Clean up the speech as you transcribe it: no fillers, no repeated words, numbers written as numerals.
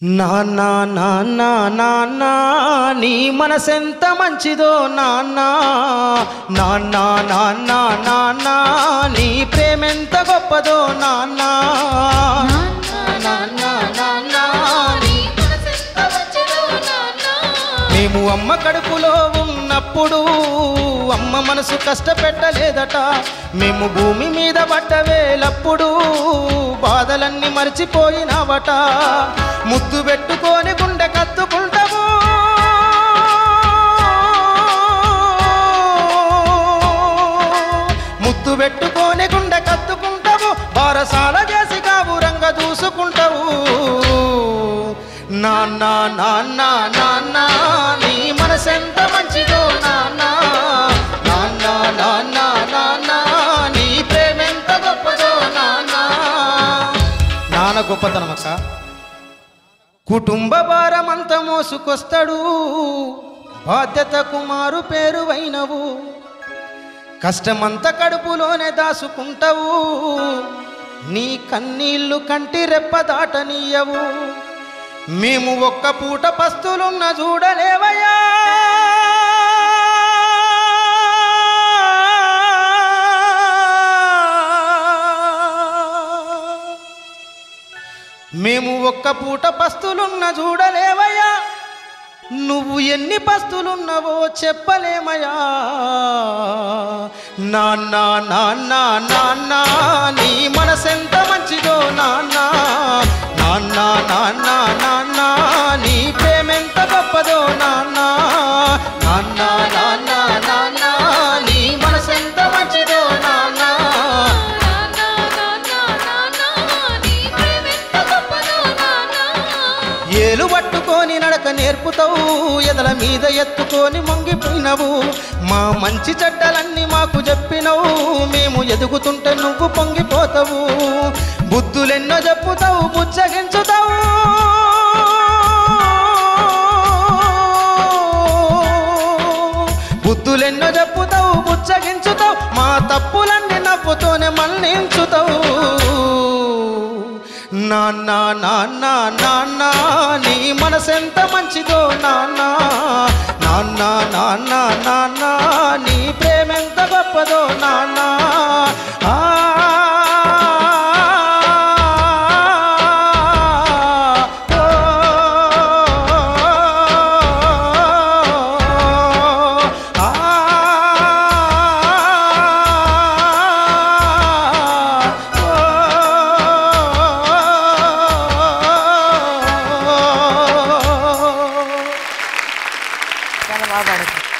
నాన్నా నాన్నా నాన్నా నీ మనసెంత మంచిదో నాన్నా నాన్నా నాన్నా నాన్నా నీ ప్రేమెంత గొప్పదో నాన్నా నాన్నా నాన్నా నీ మనసెంత మంచిదో నాన్నా మేము అమ్మ కడుపులో ఉన్నప్పుడు అమ్మ మనసు కష్టపెట్టలేదట మేము భూమి మీద పడ్డవేలప్పుడు బాధలన్నీ మర్చిపోయినావట ముద్దు పెట్టుకొని గుండె కత్తుకుంటాము ముద్దు పెట్టుకొని గుండె కత్తుకుంటాము బారసాల చేసి కావురంగా చూసుకుంటావు నాన్నా నాన్నా నాన్నా నీ మనసెంత మంచిదో నాన్నా నాన్నా నాన్నా నాన్నా నీ ప్రేమెంత గొప్పదో నాన్నా నాన్న గొప్పతనం అక్క కుటుంబ భారమంతా మోసుకొస్తాడు బాధ్యతకు మారు పేరువైనవు కష్టమంతా కడుపులోనే దాసుకుంటావు నీ కన్నీళ్లు కంటి రెప్ప దాటనీయవు మేము ఒక్క పూట పస్తులున్న చూడలేవయ్యా మేము ఒక్క పూట పస్తులున్న చూడలేవయ్యా నువ్వు ఎన్ని పస్తులున్నావో చెప్పలేమయ్యా నాన్నా నాన్నా నాన్నా నీ మనసెంత మంచిదో నాన్నా నాన్నా నాన్నా నాన్నా నీ ప్రేమెంత గొప్పదో నాన్నా నాన్నా నాన్నా నాన్నా నీ మనసెంత మంచిదో నాన్నా ఏలు పట్టుకొని నడక నేర్పుతావు ఎదల మీద ఎత్తుకొని మొంగిపోయినవు మా మంచి చెడ్డలన్నీ మాకు చెప్పినవు మేము ఎదుగుతుంటే నువ్వు పొంగిపోతావు బుద్ధులెన్నో చెప్పుతావు బుచ్చగించుతావు బుద్ధులెన్నో చెప్పుతావు బుచ్చగించుతావు మా తప్పులన్నీ నవ్వుతోనే మన్నించుతావు నాన్నా నాన్నా నాన్నా నీ మనసెంత మంచిదో నాన్నా నాన్నా నాన్నా నాన్నా నీ ప్రేమెంత గొప్పదో నాన్నా చాలా బాగా పాడారు.